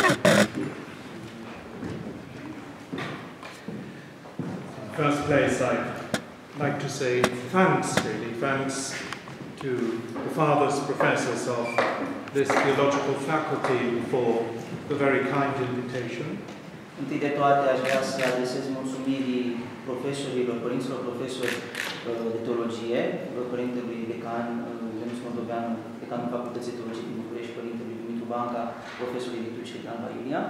First place, I'd like to say thanks to the fathers, professors of this theological faculty for the very kind invitation. Întâi de toate, aș vrea să adresez mulțumirii profesorilor, părinților profesori de teologie, părintelui decan Ionuț Moldoveanu, decanul Facultății de Teologie din București, părintelui Dumitru Banca, profesorului liturgiei Blanca Iulia.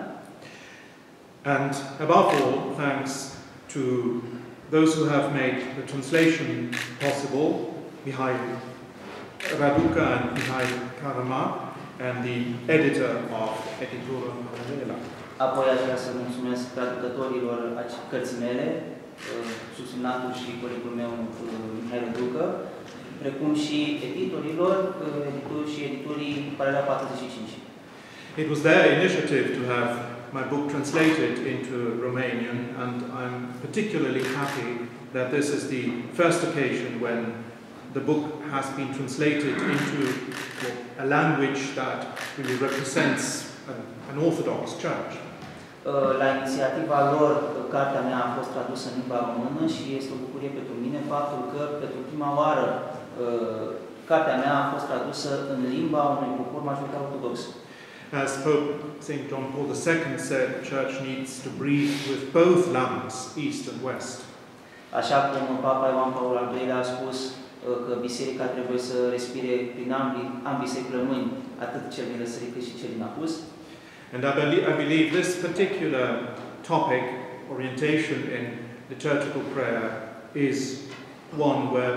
And above all, thanks to those who have made the translation possible, Mihai Raduca and Mihai Karama, and the editor of Editura Parallela. Apoi aș vrea să mulțumesc traducătorilor cărții mele, subsemnatul și colegul meu Mihai Raduca, precum și editorilor și editorii Paralela 45. It was their initiative to have my book translated into Romanian, and I'm particularly happy that this is the first occasion when the book has been translated into a language that really represents an Orthodox church. La inițiativa lor, cartea mea a fost tradusă în limba română și este o bucurie pentru mine faptul că pentru prima oară cartea mea a fost tradusă în limba unui popor majoritar ortodox. As Pope St. John Paul II said, the Church needs to breathe with both lungs, east and west. Așa cum Papa Ioan Paul al II-lea a spus că biserica trebuie să respire prin ambii săi plămâni, atât cel din răsărit cât și cel din apus. And I believe this particular topic, orientation in liturgical prayer, is one where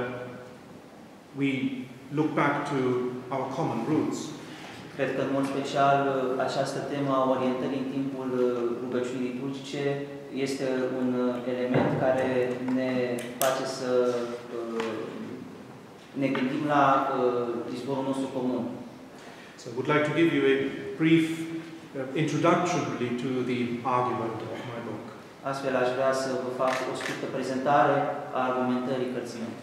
we look back to our common roots. Cred că, în mod special, această temă a orientării în timpul rugăciunii liturgice este un element care ne face să ne gândim la izvorul nostru comun. So I would like to give you a brief introduction to the argument of my book. Astfel, aș vrea să vă fac o scurtă prezentare a argumentării cărții mele.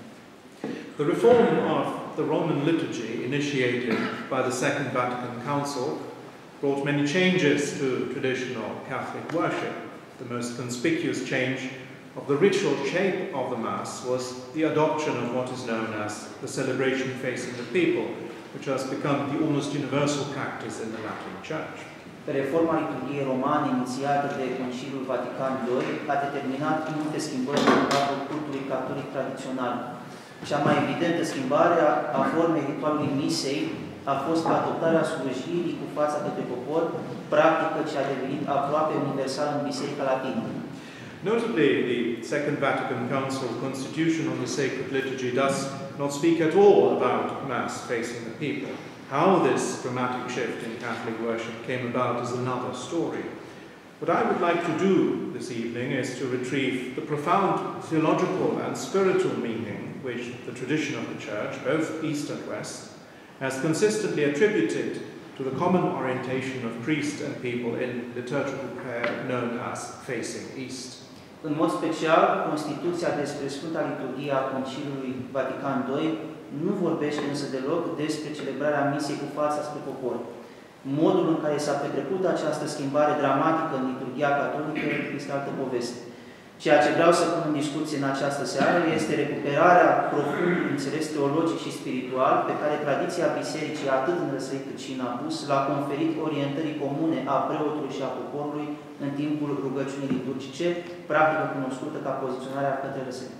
The reform of the Roman liturgy, initiated by the Second Vatican Council, brought many changes to traditional Catholic worship. The most conspicuous change of the ritual shape of the Mass was the adoption of what is known as the celebration facing the people, which has become the almost universal practice in the Latin Church. Reforma liturgiei romane inițiată de Conciliul Vatican II a determinat multe schimbări în cadrul cultului catolic tradițional. Cea mai evidentă schimbare a formei ritualului misei a fost adoptarea slujirii cu fața către popor, practică ce a devenit aproape universală în Biserica Latină. Notably, the Second Vatican Council Constitution on the Sacred Liturgy does not speak at all about Mass facing the people. How this dramatic shift in Catholic worship came about is another story. What I would like to do this evening is to retrieve the profound theological and spiritual meaning which the tradition of the Church, both East and West, has consistently attributed to the common orientation of priest and people in liturgical prayer known as facing East. În mod special, Constituția despre Sfânta Liturghie a Conciliului Vatican II nu vorbește însă deloc despre celebrarea misei cu fața spre popor. Modul în care s-a petrecut această schimbare dramatică în liturghia catolică este altă poveste. Ceea ce vreau să pun în discuție în această seară este recuperarea profundului înțeles teologic și spiritual pe care tradiția bisericii, atât în răsărit cât și în apus, l-a conferit orientării comune a preotului și a poporului în timpul rugăciunii liturgice, practică cunoscută ca poziționarea către răsărit.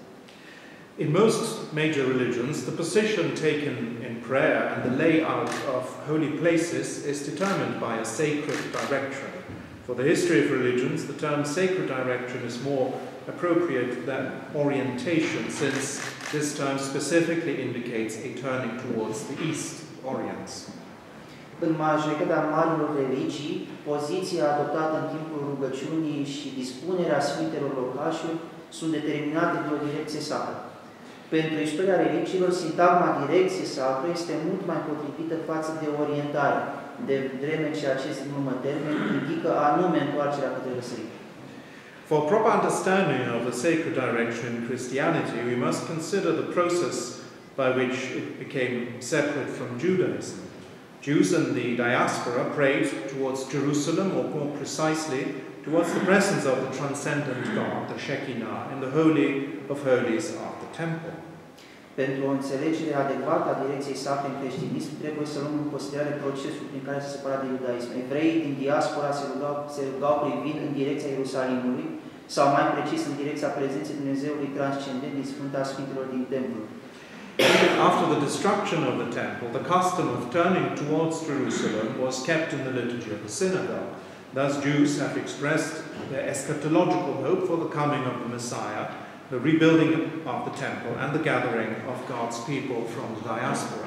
In most major religions, the position taken in prayer and the layout of holy places is determined by a sacred direction. For the history of religions, the term sacred direction is more appropriate than orientation, since this term specifically indicates a turning towards the east, orients. În majoritatea marilor religii, poziția adoptată în timpul rugăciunii și dispunerea sfintelor locașuri sunt determinate de o direcție sacră. Pentru istoria religiilor, sintagma direcție sacră este mult mai potrivită față de orientare, de vreme ce acest urmă termen indică anume întoarcerea către răsărit. For proper understanding of the sacred direction in Christianity, we must consider the process by which it became separate from Judaism. Jews in the diaspora prayed towards Jerusalem, or more precisely, towards the presence of the transcendent God, the Shekinah, in the Holy of Holies of the temple. Pentru o înțelegere adecvată a direcției sale în creștinism, trebuie să luăm în considerare procesul prin care se separa de iudaism. Evreii din diaspora se rugau privind în direcția Ierusalimului, sau mai precis în direcția prezenței Dumnezeului transcendent din Sfânta Sfintelor din templu. After the destruction of the temple, the custom of turning towards Jerusalem was kept in the liturgy of the synagogue. Thus, Jews have expressed their eschatological hope for the coming of the Messiah, the rebuilding of the temple, and the gathering of God's people from the diaspora.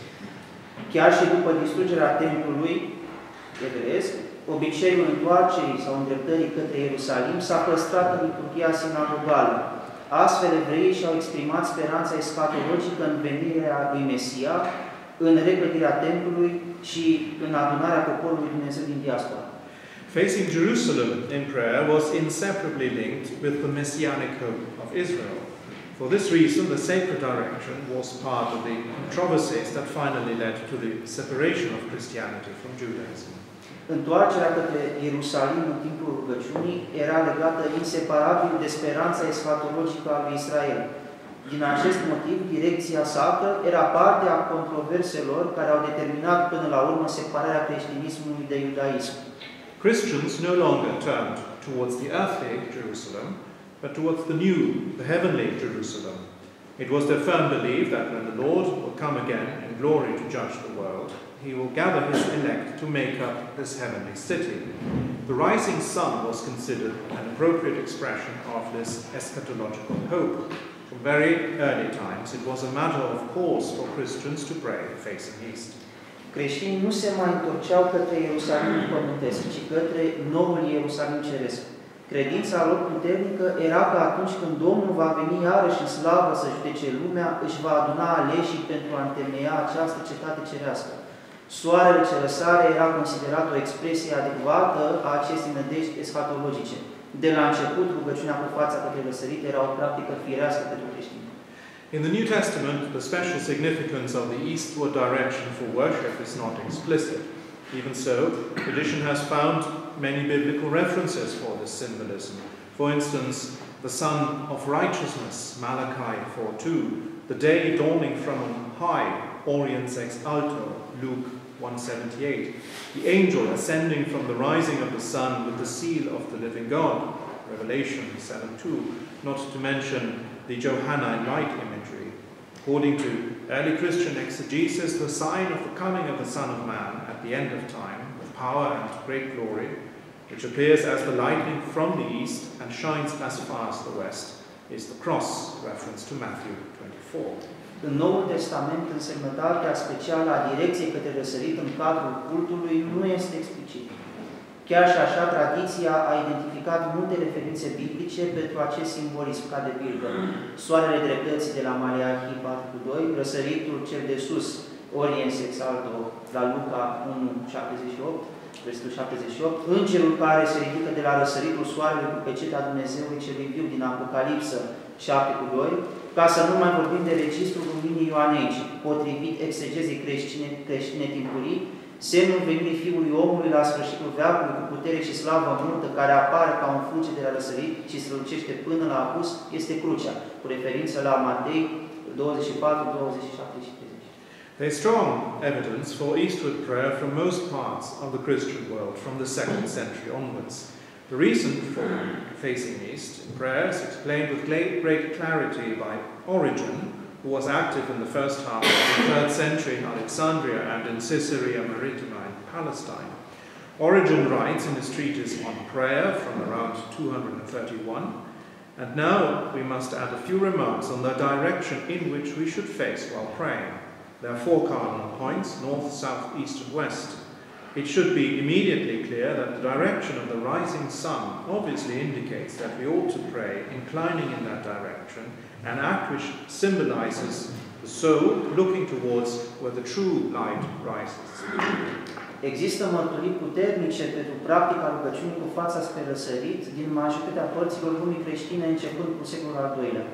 Chiar și după distrugerea templului evresc, obiceiul întoarcerii sau îndreptării către Ierusalim s-a păstrat în liturghia sinagogală. Astfel, evreii și-au exprimat speranța eschatologică în venirea lui Mesia, în reclădirea templului și în adunarea poporului Dumnezeu din diaspora. Facing Jerusalem in prayer was inseparably linked with the messianic hope of Israel. For this reason, the sacred direction was part of the controversies that finally led to the separation of Christianity from Judaism. Întoarcerea către Ierusalim în timpul rugăciunii era legată inseparabil de speranța eschatologică a lui Israel. Din acest motiv, direcția sacră era parte a controverselor care au determinat până la urmă separarea creștinismului de iudaism. Christians no longer turned towards the earthly Jerusalem, but towards the new, the heavenly Jerusalem. It was their firm belief that when the Lord will come again in glory to judge the world, he will gather his elect to make up this heavenly city. The rising sun was considered an appropriate expression of this eschatological hope. From very early times, it was a matter of course for Christians to pray facing east. Creștinii nu se mai întorceau către Ierusalimul pământesc, ci către noul Ierusalim ceresc. Credința lor puternică era că atunci când Domnul va veni iarăși în slavă să judece lumea, își va aduna aleșii pentru a întemeia această cetate cerească. Soarele ce răsare era considerat o expresie adecvată a acestei nădejde eschatologice. De la început, rugăciunea cu fața către răsărit era o practică firească pentru creștini. In the New Testament, the special significance of the eastward direction for worship is not explicit. Even so, tradition has found many biblical references for this symbolism. For instance, the Sun of Righteousness, Malachi 4:2, the day dawning from on high, Oriens ex alto, Luke 1:78, the angel ascending from the rising of the sun with the seal of the living God, Revelation 7:2, not to mention the Johannine light imagery. According to early Christian exegesis, the sign of the coming of the Son of Man at the end of time, with power and great glory, which appears as the lightning from the east and shines as far as the west, is the cross, reference to Matthew 24. În Noul Testament, însemnătatea specială a direcției către răsărit în cadrul cultului nu este explicită. Chiar și așa, tradiția a identificat multe referințe biblice pentru acest simbolism, ca de pildă soarele dreptății de la Maleachi 4:2, răsăritul cel de sus, Oriens ex alto, la Luca 1:78, versetul 78, îngerul care se ridică de la răsăritul soarelui cu pecetea Dumnezeului celui viu din Apocalipsă 7:2, ca să nu mai vorbim de registrul luminii ioaneice, potrivit exegezei creștine timpurii, semnul venirii Fiului Omului la sfârșitul veacului cu putere și slavă multă, care apare ca un fulger de la răsărit și strălucește până la apus, este crucea, cu referință la Matei 24, 27 și 30. There is strong evidence for eastward prayer from most parts of the Christian world from the 2nd century onwards. The reason for facing east in prayer is explained with great clarity by Origen, who was active in the first half of the 3rd century in Alexandria and in Caesarea Maritima in Palestine. Origen writes in his treatise on prayer from around 231, and now we must add a few remarks on the direction in which we should face while praying. There are 4 cardinal points, north, south, east, and west. It should be immediately clear that the direction of the rising sun obviously indicates that we ought to pray inclining in that direction, an act which symbolizes the soul looking towards where the true light rises. Există mărturii puternice pentru practica rugăciunii cu fața spre răsărit din majoritatea părților lumii creștine începând cu secolul al II-lea.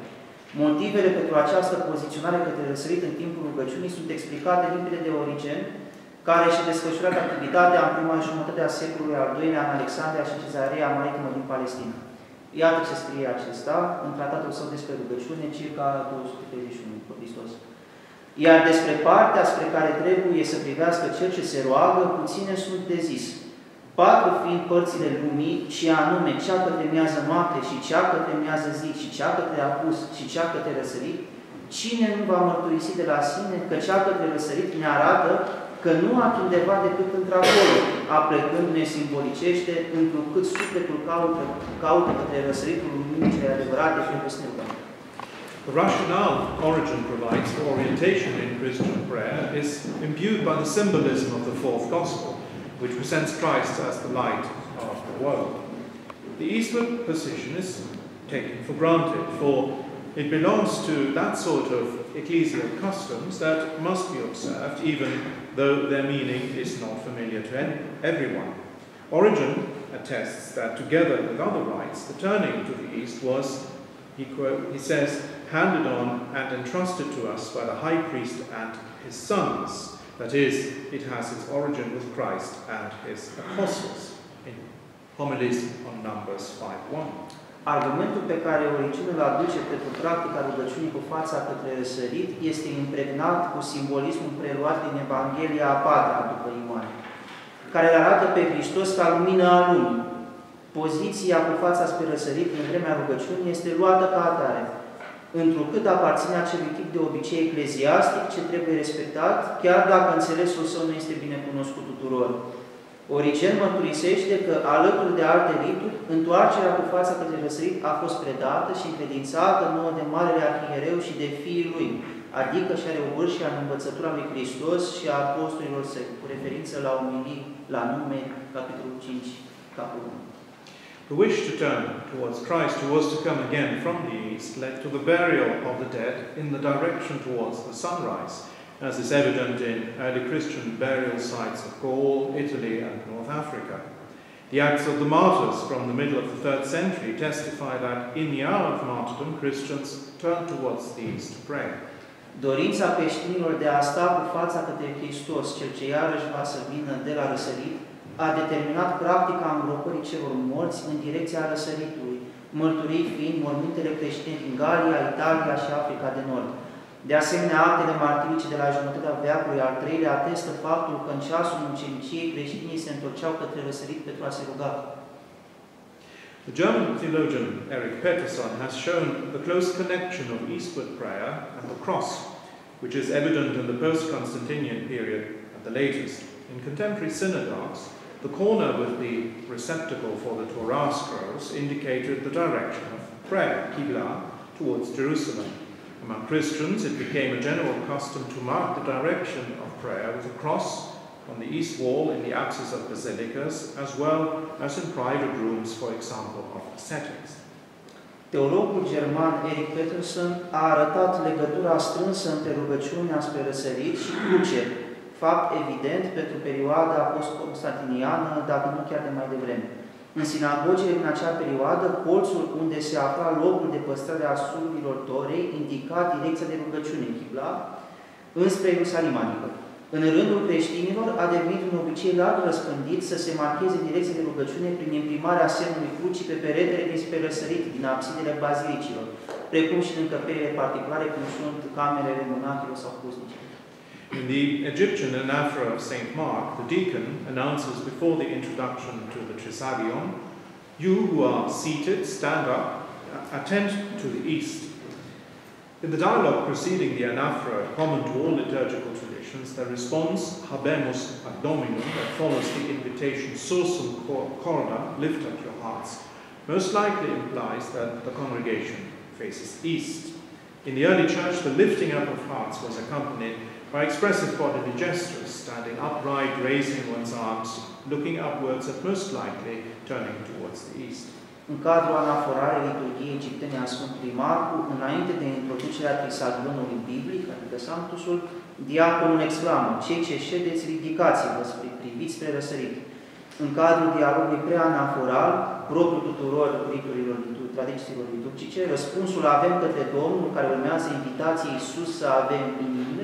Motivele pentru această poziționare către răsărit în timpul rugăciunii sunt explicate limpede de Origen, care și-a desfășurat activitatea în prima jumătate a secolului al II-lea în Alexandria și Cezarea Maritimă din Palestina. Iată ce scrie acesta în tratatul său despre rugăciune, circa 231 după Hristos. Iar despre partea spre care trebuie să privească cel ce se roagă, puține sunt de zis. 4 fiind părțile lumii, și anume cea către miază noapte și cea către miază zi și cea către apus și cea către răsărit, cine nu va mărturisi de la sine că cea către răsărit ne arată că nu altundeva decât într-acolo, aplecându-ne simbolicește, întrucât sufletul caută către răsăritul luminii cele adevărate pentru să ne rugăm. The rationale Origen provides for orientation in Christian prayer is imbued by the symbolism of the fourth gospel, which presents Christ as the light of the world. The eastward position is taken for granted, for it belongs to that sort of ecclesial customs that must be observed, even though their meaning is not familiar to everyone. Origen attests that together with other rites, the turning to the east was, he says, handed on and entrusted to us by the high priest and his sons. That is, it has its origin with Christ and his apostles, in homilies on Numbers 5:1. Argumentul pe care Origen îl aduce pentru practica rugăciunii cu fața către răsărit este impregnat cu simbolismul preluat din Evanghelia a 4-a după Ioan, care îl arată pe Hristos ca lumină a lumii. Poziția cu fața spre răsărit în vremea rugăciunii este luată ca atare, întrucât aparține acelui tip de obicei ecleziastic ce trebuie respectat, chiar dacă înțelesul său nu este bine cunoscut tuturor. Origen mărturisește că, alături de alte rituri, întoarcerea cu fața către răsărit a fost predată și încredințată nouă de Marele Arhiereu și de fiii lui, adică și are obârșia în învățătura lui Hristos și a apostolilor săi, cu referință la Omilii, la Nume, capitolul 5, capitolul 1. The wish to turn towards Christ, who was to come again from the east, led to the burial of the dead in the direction towards the sunrise, as is evident in early Christian burial sites of Gaul, Italy, and North Africa. The Acts of the Martyrs from the middle of the 3rd century testify that in the hour of martyrdom, Christians turned towards the east to pray. Dorința creștinilor de a sta cu fața către Hristos, cel ce iarăși va să vină de la răsărit, a determinat practica îngropării celor morți în direcția răsăritului, mărturii fiind mormintele creștine din Galia, Italia și Africa de Nord. De asemenea, actele martirice de la jumătatea veacului al III-lea atestă faptul că în ceasul muceniciei creștinii se întorceau către răsărit pentru a se ruga. The German theologian Erich Peterson has shown the close connection of eastward prayer and the cross, which is evident in the post-Constantinian period at the latest. In contemporary synagogues, the corner with the receptacle for the Torah scrolls indicated the direction of prayer, Qibla, towards Jerusalem. Among Christians, it became a general custom to mark the direction of prayer with a cross on the east wall in the apses of basilicas, as well as in private rooms, for example, of ascetics. Teologul german Erich Peterson a arătat legătura strânsă între rugăciunea spre răsărit și cruce, fapt evident pentru perioada post-constantiniană, dacă nu chiar de mai devreme. În sinagogile din acea perioadă, colțul unde se afla locul de păstrare a sulurilor Torei indica direcția de rugăciune, Qibla, înspre Ierusalim, adică. În rândul creștinilor a devenit un obicei larg răspândit să se marcheze direcția de rugăciune prin imprimarea semnului crucii pe peretele dinspre răsărit din absidele bazilicilor, precum și în încăperile particulare, cum sunt camerele monahilor sau pusnicilor. In the Egyptian anaphora of St. Mark, the deacon announces before the introduction to the Trisagion, "You who are seated, stand up, attend to the east." In the dialogue preceding the anaphora, common to all liturgical traditions, the response, "Habemus ad Dominum," that follows the invitation, "Sursum corda," lift up your hearts, most likely implies that the congregation faces east. In the early church, the lifting up of hearts was accompanied by expressive bodily gestures, standing upright, raising one's arms, looking upwards, and most likely turning towards the east. În cadrul anaforarei liturgiei egiptene a Sfântului Marcu, înainte de introducerea Trisagionului biblic, adică Sanctusul, diaconul exclamă: "Cei ce ședeți, ridicați-vă, priviți spre răsărit." În cadrul dialogului preanaforal, propriu tuturor riturilor tradițiilor liturgice, răspunsul "Avem către Domnul", care urmează invitației sus să avem inimile,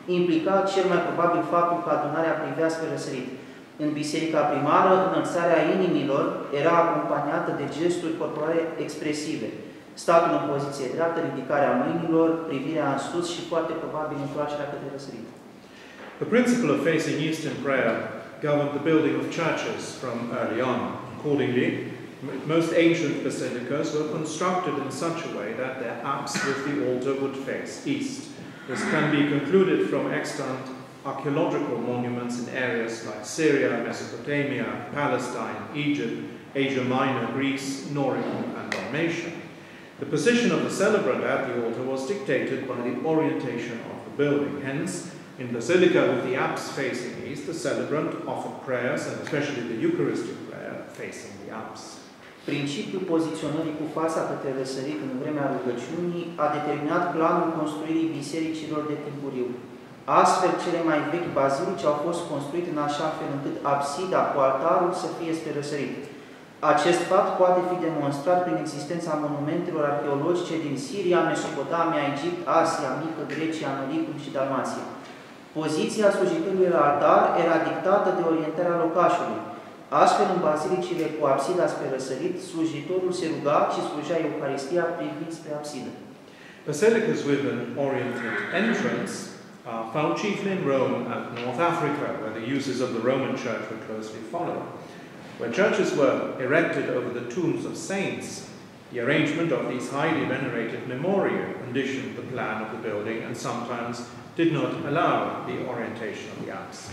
implica cel mai probabil faptul că adunarea privea spre răsărit. În biserica primară, înălțarea inimilor era acompaniată de gesturi corporale expresive. Statul în poziție dreaptă, ridicarea mâinilor, privirea în sus și foarte probabil întoarcerea către răsărit. The principle of facing east in prayer governed the building of churches from early on. Accordingly, most ancient basilicas were constructed in such a way that their apse with the altar would face east. This can be concluded from extant archaeological monuments in areas like Syria, Mesopotamia, Palestine, Egypt, Asia Minor, Greece, Noricum, and Dalmatia. The position of the celebrant at the altar was dictated by the orientation of the building. Hence, in basilica with the apse facing east, the celebrant offered prayers, and especially the Eucharistic prayer, facing the apse. Principiul poziționării cu fața către răsărit în vremea rugăciunii a determinat planul construirii bisericilor de timpuriu. Astfel, cele mai vechi bazilici au fost construite în așa fel încât absida cu altarul să fie spre răsărit. Acest fapt poate fi demonstrat prin existența monumentelor arheologice din Siria, Mesopotamia, Egipt, Asia Mică, Grecia, Noricum și Dalmația. Poziția slujitului la altar era dictată de orientarea locașului. Astfel, în bazilicile cu absida spre răsărit, slujitorul se ruga și slujea Euharistia privind spre absidă. Basilicas with an oriented entrance are found chiefly in Rome and North Africa, where the uses of the Roman Church were closely followed. When churches were erected over the tombs of saints, the arrangement of these highly venerated memoria conditioned the plan of the building and sometimes did not allow the orientation of the apse.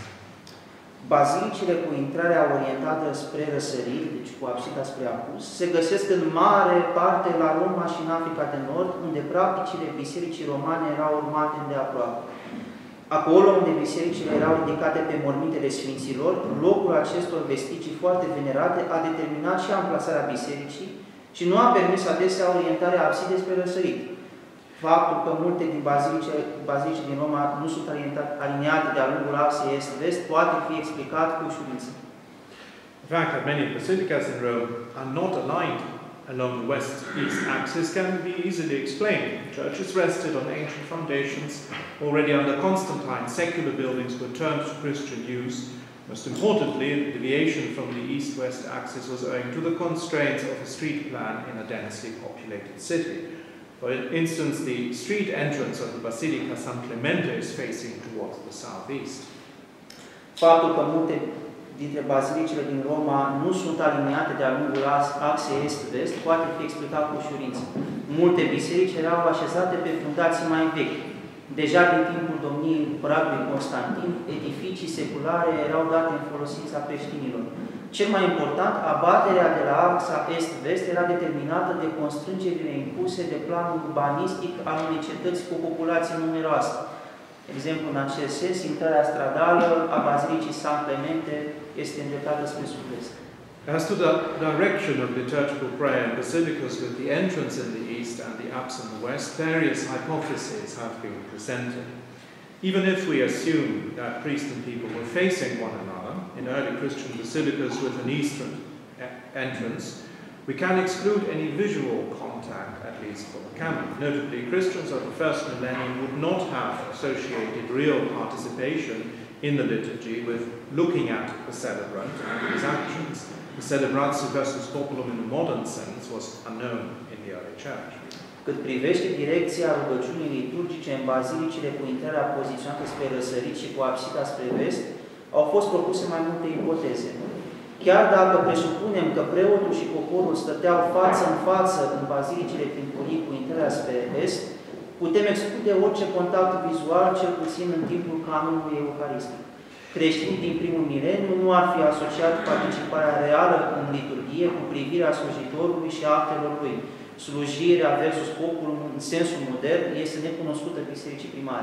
Bazilicile cu intrarea orientată spre răsărit, deci cu absida spre apus, se găsesc în mare parte la Roma și în Africa de Nord, unde practicile bisericii romane erau urmate îndeaproape. Acolo unde bisericile erau ridicate pe mormintele sfinților, locul acestor vestigii foarte venerate a determinat și amplasarea bisericii și nu a permis adesea orientarea absidei spre răsărit. Faptul că multe din bazilici din Roma nu sunt aliniate de-a lungul axei est-vest poate fi explicat cu ușurință. The fact that many basilicas in Rome are not aligned along the west-east axis can be easily explained. Churches rested on ancient foundations. Already under Constantine, secular buildings were turned to Christian use. Most importantly, the deviation from the east-west axis was owing to the constraints of a street plan in a densely populated city. For instance, the street entrance of the Basilica San Clemente is facing towards the southeast. Faptul că multe dintre bazilicile din Roma nu sunt aliniate de-a lungul axei est-vest poate fi explicat cu ușurință. Multe biserici erau așezate pe fundații mai vechi. Deja din timpul domniei împăratului Constantin, edificii seculare erau date în folosința creștinilor. Cel mai important, abaterea de la axa est-vest era determinată de constrângerile impuse de planul urbanistic al unei cetăți cu o populație numeroasă. De exemplu, în acest sens, intrarea stradală a Bazilicii San Clemente este îndreptată spre sud-est. As to the direction of liturgical prayer in basilicas with the entrance in the east and the apse in the west, various hypotheses have been presented. Even if we assume that priests and people were facing one another in early Christian basilicas with an eastern entrance, we can exclude any visual contact, at least for the canon. Notably, Christians of the first millennium would not have associated real participation in the liturgy with looking at the celebrant and his actions. The celebratio versus populum in the modern sense was unknown in the early church. Cât privește direcția rugăciunii liturgice în bazilicile cu intrarea poziționată spre răsărit și cu absida spre vest, au fost propuse mai multe ipoteze. Chiar dacă presupunem că preotul și poporul stăteau față în față în bazilicile timpurii cu intrarea spre est, putem exclude orice contact vizual, cel puțin în timpul canonului euharistic. Creștinii din primul mileniu nu ar fi asociat participarea reală în liturghie cu privirea slujitorului și actelor lui. Slujirea versus populul în sensul modern este necunoscută bisericii primare.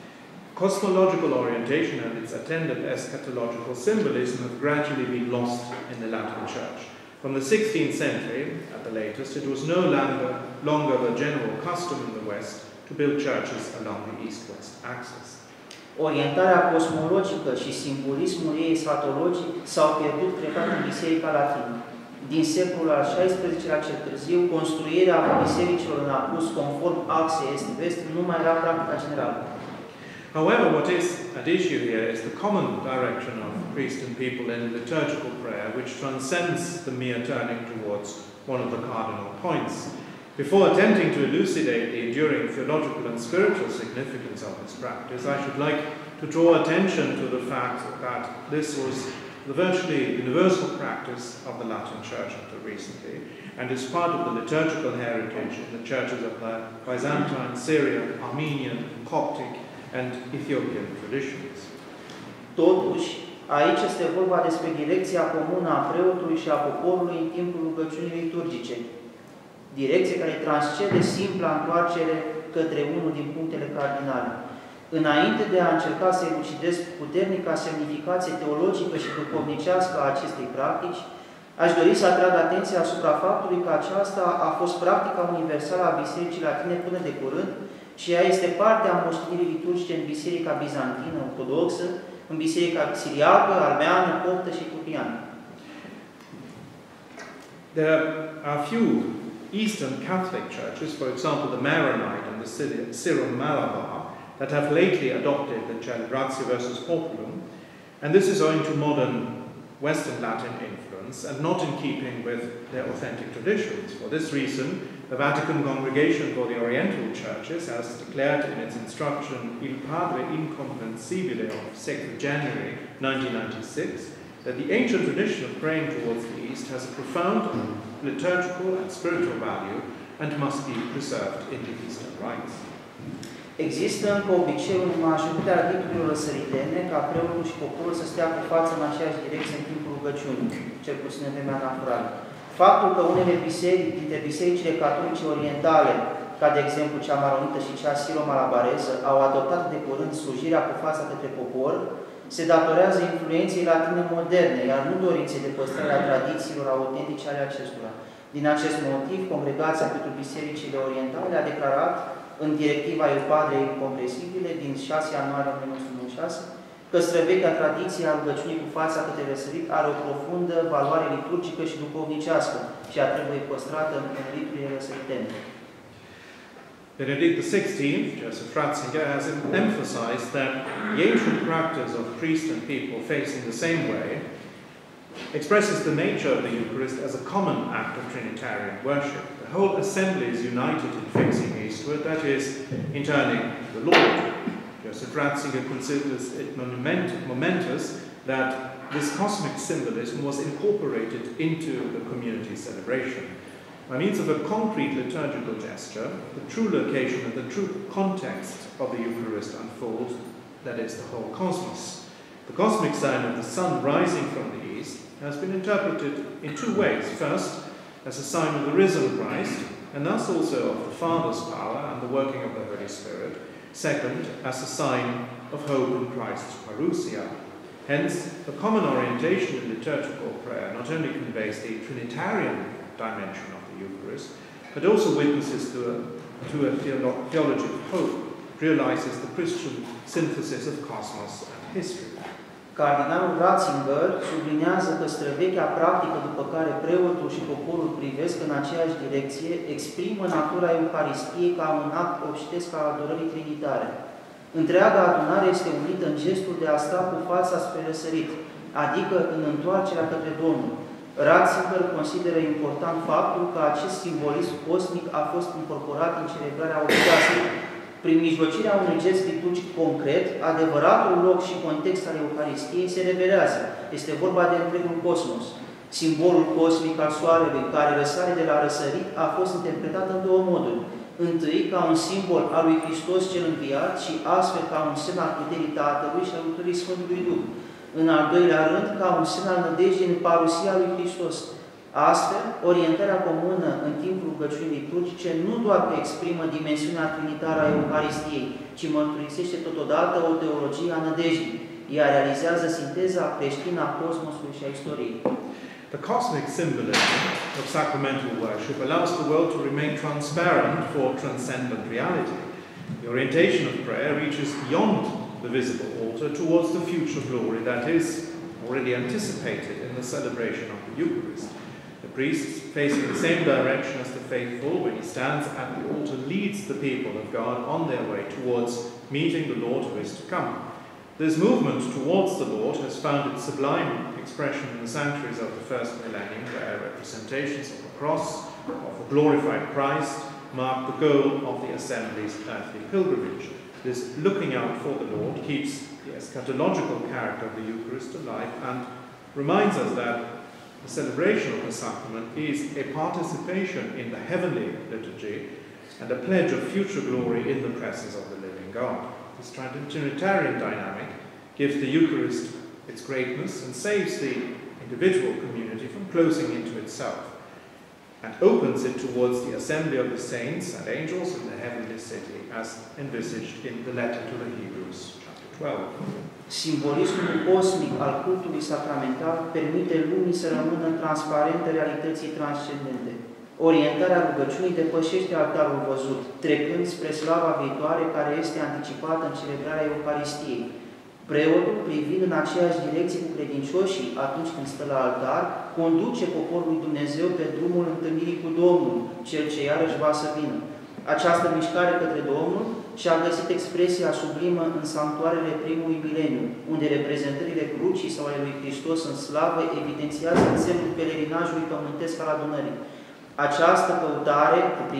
Cosmological orientation and its attendant eschatological symbolism have gradually been lost in the Latin Church. From the 16th century, at the latest, it was no longer the general custom in the West to build churches along the east-west axis. Orientarea cosmologică și simbolismul ei eschatologic s-au pierdut treptat în Biserica Latină. Din secolul al XVI-lea cel târziu, construirea bisericilor în apus conform axei est-vest nu mai era practica generală. However, what is at issue here is the common direction of priest and people in liturgical prayer, which transcends the mere turning towards one of the cardinal points. Before attempting to elucidate the enduring theological and spiritual significance of this practice, I should like to draw attention to the fact that this was the virtually universal practice of the Latin Church until recently, and is part of the liturgical heritage in the churches of the Byzantine, Syrian, Armenian, Coptic, and Ethiopian traditions. Totuși, aici este vorba despre direcția comună a preotului și a poporului în timpul rugăciunii liturgice. Direcție care transcede simpla întoarcere către unul din punctele cardinale. Înainte de a încerca să elucidez puternica semnificație teologică și duhovnicească a acestei practici, aș dori să atrag atenția asupra faptului că aceasta a fost practica universală a Bisericii Latine până de curând și ea este parte a moștenirii liturgice în Biserica Bizantină Ortodoxă, în Biserica Siriacă, Armeană, Coptă și Cupriană. There are few Eastern Catholic churches, for example the Maronite and the Syro-Malabar, that have lately adopted the Celebratio versus Populum, and this is owing to modern Western Latin influence and not in keeping with their authentic traditions. For this reason, the Vatican Congregation for the Oriental Churches has declared in its instruction Il Padre Incomprensibile of 2nd January 1996 that the ancient tradition of praying towards the East has a profound liturgical and spiritual value and must be preserved in the Eastern rites. Există încă obiceiul în majoritatea riturilor răsăritene ca preotul și poporul să stea cu față în aceeași direcție în timpul rugăciunii, cel puțin în vremea naturală. Faptul că unele biserici, dintre bisericile catolice orientale, ca de exemplu cea maronită și cea siro-malabareză, au adoptat de curând slujirea cu fața către popor, se datorează influenței latine moderne, iar nu dorinței de păstrare a tradițiilor autentice ale acestora. Din acest motiv, Congregația pentru Bisericile Orientale a declarat în directiva Il Padre Incomprensibile din 6 ianuarie 1996 că străvechea tradiție a rugăciunii cu fața către răsărit are o profundă valoare liturgică și duhovnicească și a trebuie păstrată în riturile răsăritene. Benedict XVI, Joseph Ratzinger, has emphasized that the ancient practice of priest and people facing the same way expresses the nature of the Eucharist as a common act of Trinitarian worship. The whole assembly is united in facing eastward, that is, in turning to the Lord. Joseph Ratzinger considers it momentous that this cosmic symbolism was incorporated into the community celebration. By means of a concrete liturgical gesture, the true location and the true context of the Eucharist unfold, that is, the whole cosmos. The cosmic sign of the sun rising from the east has been interpreted in two ways. First, as a sign of the risen Christ, and thus also of the Father's power and the working of the Holy Spirit. Second, as a sign of hope in Christ's parousia. Hence, the common orientation in liturgical prayer not only conveys the Trinitarian dimension of the Eucharist, but also witnesses to a theology of hope, realizes the Christian synthesis of cosmos and history. Cardinalul Ratzinger sublinează că străvechea practică după care preotul și poporul privesc în aceeași direcție exprimă natura Euharistiei ca un act obștesc al adorării trinitare. Întreaga adunare este unită în gestul de a sta cu fața spre răsărit, adică în întoarcerea către Domnul. Ratzinger consideră important faptul că acest simbolism cosmic a fost incorporat în celebrarea ortodoxă. Prin mijlocirea unui gest liturgic concret, adevăratul loc și context al Euharistiei se revelează. Este vorba de întregul cosmos. Simbolul cosmic al soarelui, care răsare de la răsărit, a fost interpretat în două moduri. Întâi, ca un simbol al lui Hristos cel înviat și astfel ca un semn al puterii Tatălui și al lucrării Sfântului Duh. În al doilea rând, ca un semn al nădejdii în parousia lui Hristos. Astfel, orientarea comună în timpul rugăciunii liturgice nu doar că exprimă dimensiunea trinitară a Euharistiei, ci mărturisește totodată o teologie a nădejdii. Ea realizează sinteza creștină a cosmosului și a istoriei. The cosmic symbolism of sacramental worship allows the world to remain transparent for transcendent reality. The orientation of prayer reaches beyond the visible altar towards the future glory that is already anticipated in the celebration of the Eucharist. The The priest, facing the same direction as the faithful, when he stands at the altar, leads the people of God on their way towards meeting the Lord who is to come. This movement towards the Lord has found its sublime expression in the sanctuaries of the first millennium, where representations of the cross, of a glorified Christ, mark the goal of the assembly's earthly pilgrimage. This looking out for the Lord keeps the eschatological character of the Eucharist alive and reminds us that the celebration of the sacrament is a participation in the heavenly liturgy and a pledge of future glory in the presence of the living God. This Trinitarian dynamic gives the Eucharist its greatness and saves the individual community from closing into itself, and opens it towards the assembly of the saints and angels in the heavenly city, as envisaged in the letter to the Hebrews, chapter 12. Simbolismul cosmic al cultului sacramental permite lumii să rămână transparente realității transcendente. Orientarea rugăciunii depășește altarul văzut, trecând spre slava viitoare care este anticipată în celebrarea Euharistiei. Preotul, privind în aceeași direcție cu credincioșii atunci când stă la altar, conduce poporul lui Dumnezeu pe drumul întâlnirii cu Domnul, cel ce iarăși va să vină. Această mișcare către Domnul și-a găsit expresia sublimă în sanctuarele primului mileniu, unde reprezentările crucii sau ale lui Hristos în slavă evidențiază semnul pelerinajului pământesc al adunării. Această căutare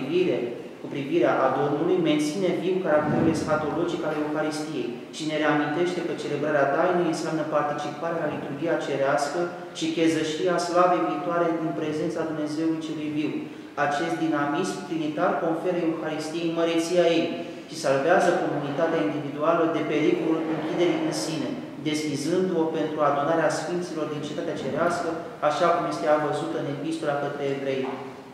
cu privirea a Domnului menține viu caracterul eschatologic al Euharistiei și ne reamintește că celebrarea tainei înseamnă participarea la liturghia cerească și chezășia slavei viitoare în prezența Dumnezeului celui viu. Acest dinamism trinitar conferă Euharistiei măreția ei și salvează comunitatea individuală de pericolul închiderii în sine, deschizându-o pentru adunarea Sfinților din cetatea cerească, așa cum este văzută în Epistola către Evrei.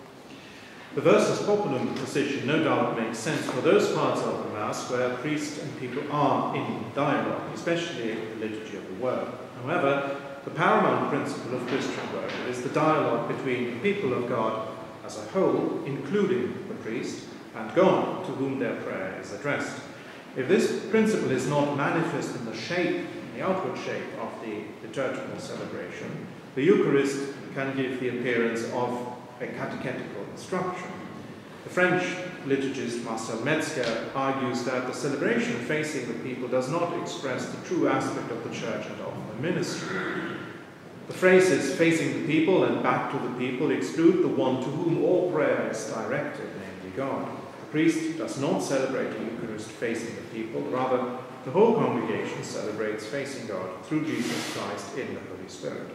The verse's popular position no doubt makes sense for those parts of the Mass where priest and people are in dialogue, especially the liturgy of the Word. However, the paramount principle of Christian worship is the dialogue between the people of God as a whole, including the priest, and God, to whom their prayer is addressed. If this principle is not manifest in the shape, in the outward shape of the liturgical celebration, the Eucharist can give the appearance of a catechetical instruction. The French liturgist Marcel Metzger argues that the celebration facing the people does not express the true aspect of the church and of the ministry. The phrases facing the people and back to the people exclude the one to whom all prayer is directed, namely God. The priest does not celebrate the Eucharist facing the people, rather the whole congregation celebrates facing God through Jesus Christ in the Holy Spirit.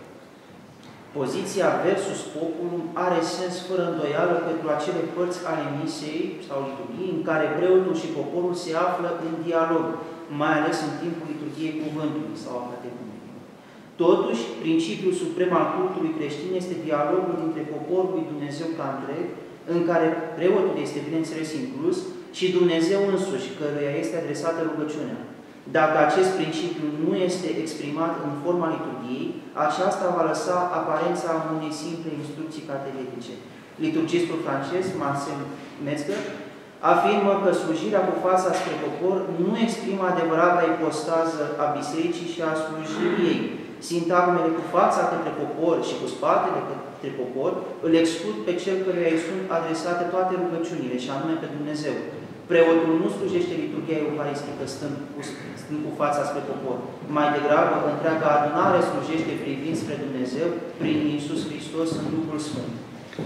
Poziția versus populum are sens fără îndoială pentru acele părți ale misei sau liturghiei în care preotul și poporul se află în dialog, mai ales în timpul liturghiei cuvântului sau a catecumeniei. Totuși, principiul suprem al cultului creștin este dialogul dintre poporul lui Dumnezeu ca întreg, în care preotul este, bineînțeles, inclus, și Dumnezeu însuși, căruia este adresată rugăciunea. Dacă acest principiu nu este exprimat în forma liturgiei, aceasta va lăsa aparența unei simple instrucții catehetice. Liturgistul francez, Marcel Metzger, afirmă că slujirea cu fața spre popor nu exprimă adevărata ipostază a bisericii și a slujirii ei. Sintagmele cu fața către popor și cu spatele către popor îl exclud pe cel căruia îi sunt adresate toate rugăciunile, și anume pe Dumnezeu. Preotul nu slujește liturghia euharistică stând cu fața spre popor. Mai degrabă, întreaga adunare slujește privind spre Dumnezeu prin Iisus Hristos în Duhul Sfânt.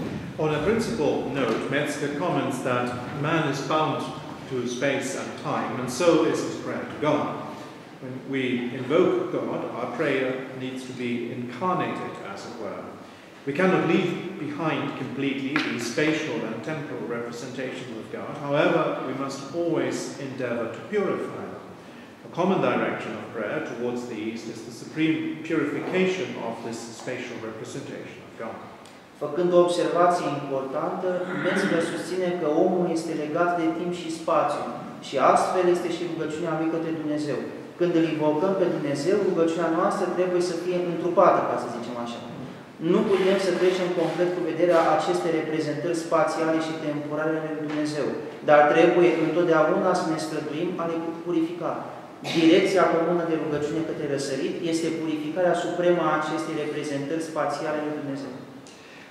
On a principal note, Metzger comments that man is bound to space and time, and so is his prayer to God. When we invoke God, our prayer needs to be incarnated, as it were. We cannot leave behind completely the spatial and temporal representation of God. However, we must always endeavor to purify them. A common direction of prayer towards the East is the supreme purification of this spatial representation of God. Făcând o observație importantă, Metzger susține că omul este legat de timp și spațiu și astfel este și rugăciunea lui către Dumnezeu. Când îl invocăm pe Dumnezeu, rugăciunea noastră trebuie să fie întrupată, ca să zicem așa. Nu putem să trecem complet cu vederea aceste reprezentări spațiale și temporale ale lui Dumnezeu, dar trebuie întotdeauna să ne străduim a le purifica. Direcția comună de rugăciune către răsărit este purificarea supremă a acestei reprezentări spațiale ale lui Dumnezeu.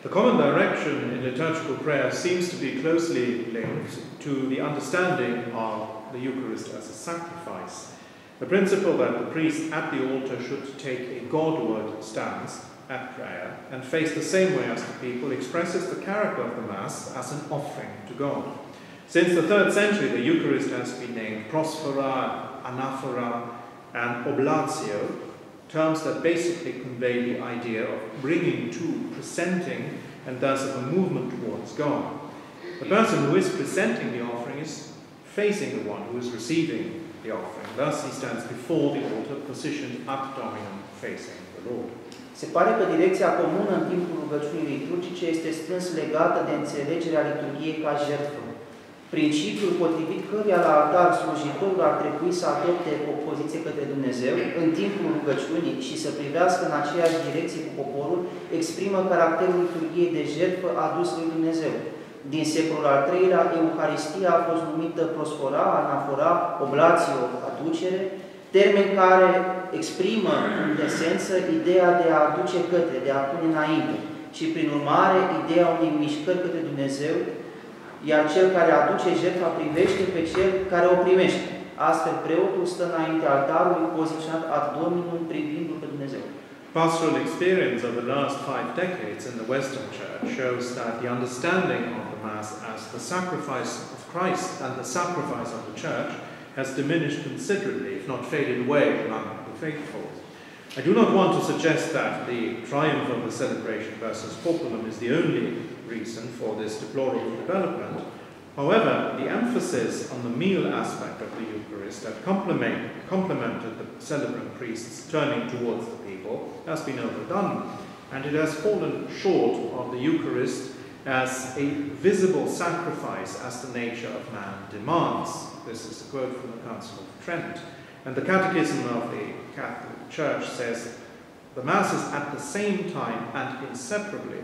The common direction in liturgical prayer seems to be closely linked to the understanding of the Eucharist as a sacrifice. The principle that the priest at the altar should take a Godward stance at prayer and face the same way as the people expresses the character of the Mass as an offering to God. Since the 3rd century, the Eucharist has been named prosphora, anaphora, and oblatio, terms that basically convey the idea of bringing to, presenting, and thus of a movement towards God. The person who is presenting the offering is facing the one who is receiving the offering. Thus he stands before the altar, positioned ad dominum, facing the Lord. Se pare că direcția comună în timpul rugăciunii liturgice este strâns legată de înțelegerea liturgiei ca jertfă. Principiul potrivit căruia la altar slujitorul ar trebui să adopte o poziție către Dumnezeu în timpul rugăciunii și să privească în aceeași direcție cu poporul, exprimă caracterul liturgiei de jertfă adus lui Dumnezeu. Din secolul al III-lea, Euharistia a fost numită prosphora, anafora, oblatio, aducere, termeni care exprimă, în esență, ideea de a aduce către, de a pune înainte și, prin urmare, ideea unei mișcări către Dumnezeu, iar cel care aduce jertfa privește pe cel care o primește. Astfel, preotul stă înainte altarului, poziționat ad dominum, privindu-l pe Dumnezeu. Pastoral experience of the last 5 decades in the Western Church shows that the understanding of the Mass as the sacrifice of Christ and the sacrifice of the Church has diminished considerably, if not faded away, among the faithful. I do not want to suggest that the triumph of the celebration versus populum is the only reason for this deplorable development. However, the emphasis on the meal aspect of the Eucharist that complemented the celebrant priests turning towards the people has been overdone, and it has fallen short of the Eucharist as a visible sacrifice as the nature of man demands. This is a quote from the Council of Trent. And the Catechism of the Catholic Church says, the Mass is at the same time and inseparably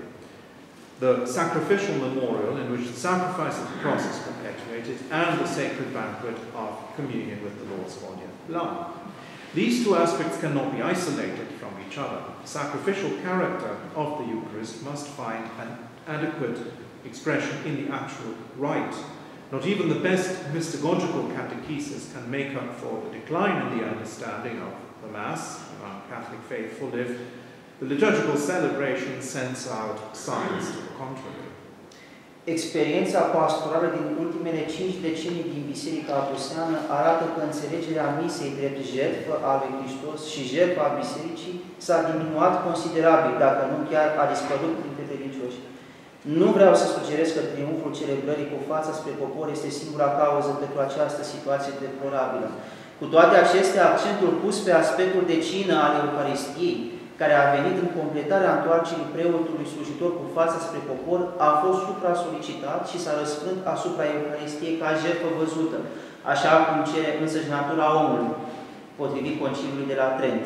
the sacrificial memorial in which the sacrifice of the cross is perpetuated and the sacred banquet of communion with the Lord's body and blood. These two aspects cannot be isolated from each other. The sacrificial character of the Eucharist must find an adequate expression in the actual rite. Not even the best mystagogical catechesis can make up for the decline in the understanding of the Mass among Catholic faithful if the liturgical celebration sends out signs to the contrary. Experiența pastorală din ultimele 5 decenii din Biserica Apuseană arată că înțelegerea misei drept jertfă a lui Hristos și jertfa a Bisericii s-a diminuat considerabil, dacă nu chiar a dispărut printre credincioși. Nu vreau să sugerez că triumful celebrării cu fața spre popor este singura cauză pentru această situație deplorabilă. Cu toate acestea, accentul pus pe aspectul de cină al Euharistiei, care a venit în completarea întoarcerii preotului slujitor cu fața spre popor, a fost supra-solicitat și s-a răsfrânt asupra Euharistiei ca jertfă văzută, așa cum cere însăși natura omului, potrivit Conciliului de la Trent.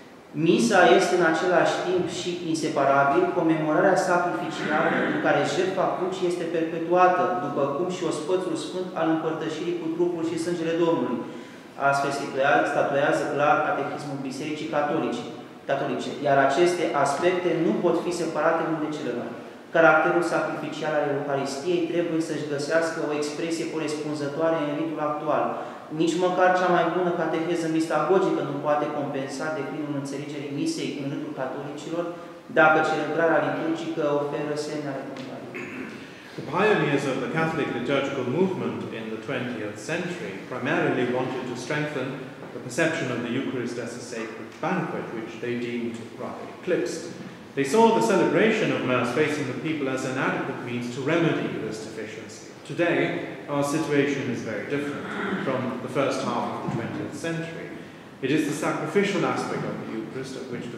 Misa este în același timp și inseparabil comemorarea sacrificială în care jertfa crucii este perpetuată, după cum și ospățul sfânt al împărtășirii cu trupul și sângele Domnului. Astfel statuează clar Catechismul Bisericii Catolice, iar aceste aspecte nu pot fi separate unul de celălalt. Caracterul sacrificial al Euharistiei trebuie să-și găsească o expresie corespunzătoare în ritul actual. Nici măcar cea mai bună cateheză mistagogică nu poate compensa deplinul înțelegerii misei în rândul catolicilor dacă celebrarea liturgică oferă semne ale contrarii. The pioneers of the Catholic liturgical movement in the 20th century primarily wanted to strengthen the perception of the Eucharist as a sacred banquet, which they deemed rather eclipsed. They saw the celebration of Mass facing the people as an adequate means to remedy this deficiency. Today, our situation is very different from the first half of the 20th century. It is the sacrificial aspect of the Eucharist of which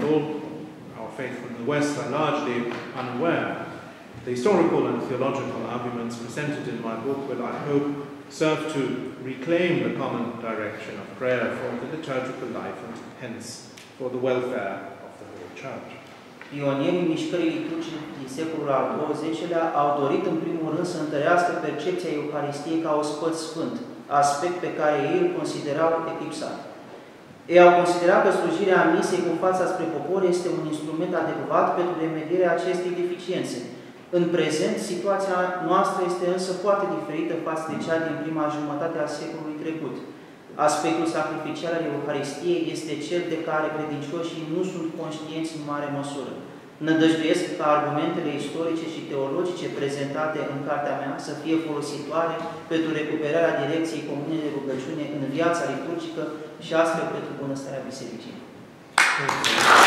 our faithful in the West are largely unaware. The historical and theological arguments presented in my book will, I hope, serve to reclaim the common direction of prayer for the liturgical life and hence for the welfare of the whole Church. Pionierii mișcării liturgice din secolul al XX-lea au dorit în primul rând să întărească percepția Euharistiei ca ospăț sfânt, aspect pe care ei îl considerau eclipsat. Ei au considerat că slujirea misei cu fața spre popor este un instrument adecvat pentru remedierea acestei deficiențe. În prezent, situația noastră este însă foarte diferită față de cea din prima jumătate a secolului trecut. Aspectul sacrificial al Euharistiei este cel de care credincioșii nu sunt conștienți în mare măsură. Nădăjduiesc ca argumentele istorice și teologice prezentate în cartea mea să fie folositoare pentru recuperarea direcției comune de rugăciune în viața liturgică și astfel pentru bunăstarea Bisericii.